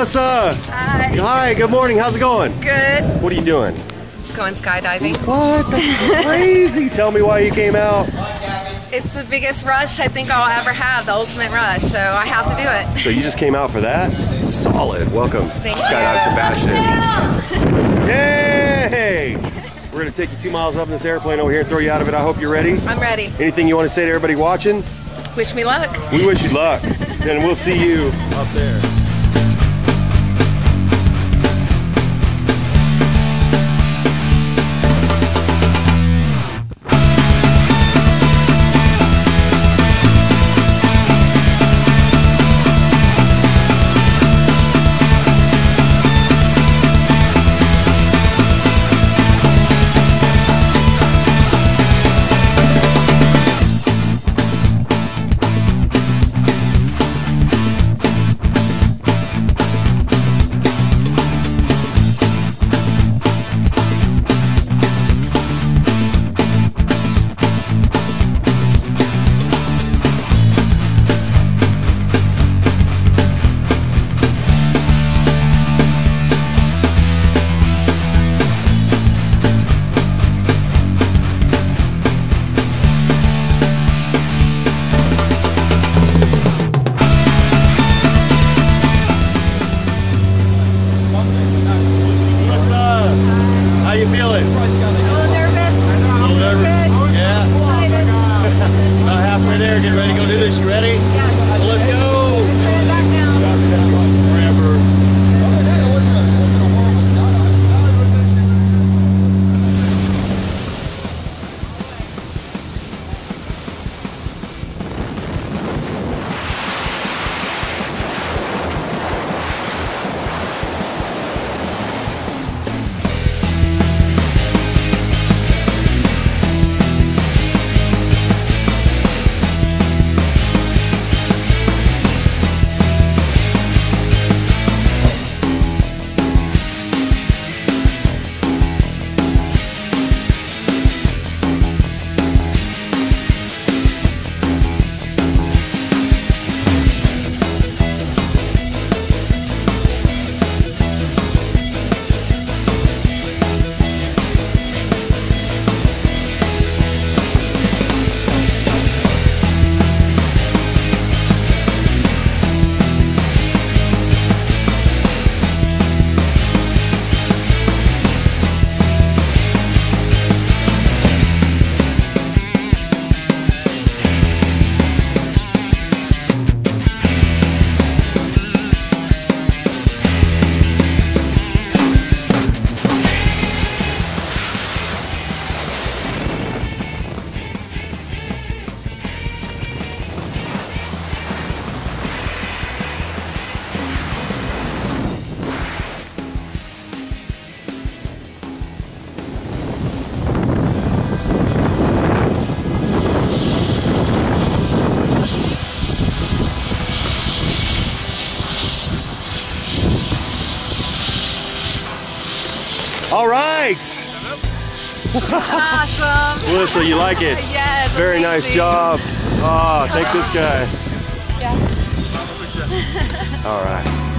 Melissa! Hi. Hi, good morning. How's it going? Good. What are you doing? Going skydiving. What? That's crazy. Tell me why you came out. It's the biggest rush I think I'll ever have, the ultimate rush, so I have to do it. So you just came out for that? Solid. Welcome, Thank Skydive you. Sebastian. Yay! We're going to take you 2 miles up in this airplane over here and throw you out of it. I hope you're ready. I'm ready. Anything you want to say to everybody watching? Wish me luck. We wish you luck. And we'll see you up there. How you feeling? A little nervous. A little nervous? Good. Yeah. Excited. About halfway there. Get ready to go do this. You ready? Yes. Well, let's go. Let's turn it back down. Forever. All right. Awesome. Melissa, you like it? Yes. Very nice amazing. job. Ah, take this guy. Yes. All right.